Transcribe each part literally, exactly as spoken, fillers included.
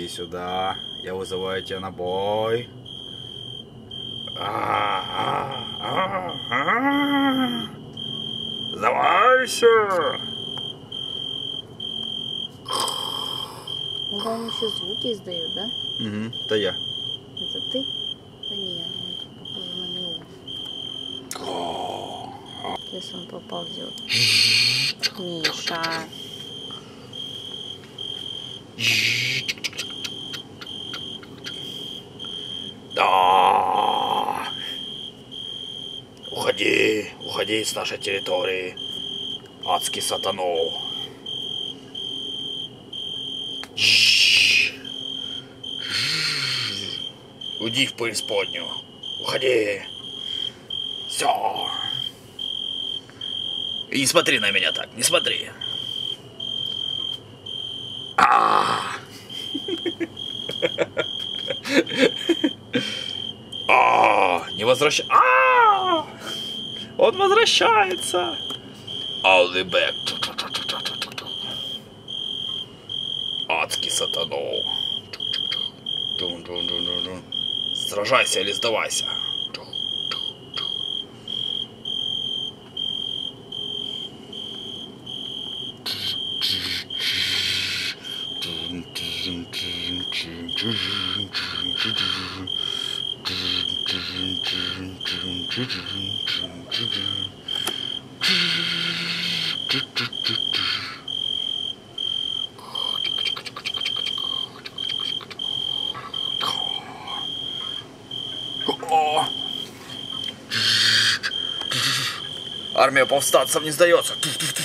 Иди сюда. Я вызываю тебя на бой. Сдавайся! Он, по-моему, еще звуки издает, да? Угу, это я. Это ты? Да нет, он похож на него. Сейчас он поползет. Миша. Да. Уходи, уходи с нашей территории, адский сатану. Уйди в преисподнюю. Уходи. Все. И не смотри на меня так, не смотри. А. А, не возвращай. А! Он возвращается. I'll be back. Адский сатану. Сражайся или сдавайся. Армия повстанцев не сдается.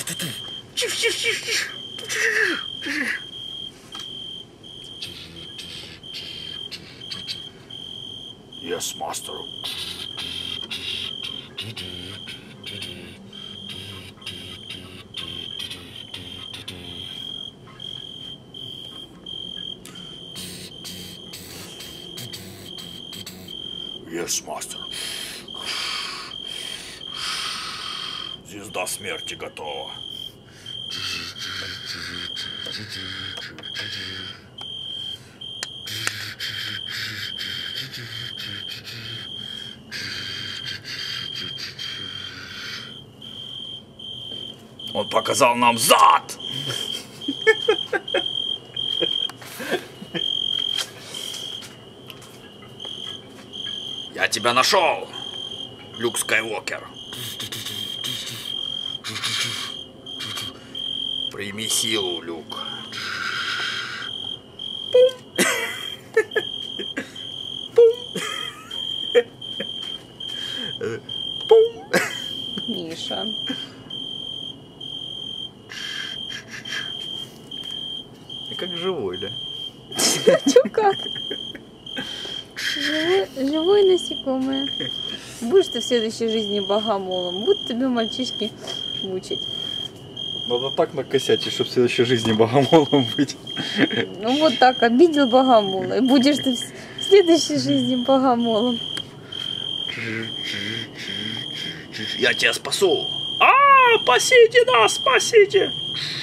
Yes, master. Yes, master. Звезда смерти готова. Он показал нам зад! Я тебя нашел, Люк Скайуокер. Прими силу, Люк. Пум. Миша. Как живой, да? Чё как? Живой, живой насекомое. Будешь ты в следующей жизни богомолом. Будут тебя мальчишки мучить. Надо так накосячить, чтобы в следующей жизни богомолом быть. Ну вот так, обидел богомола. И будешь ты в следующей жизни богомолом. Я тебя спасу. А, спасите нас, спасите.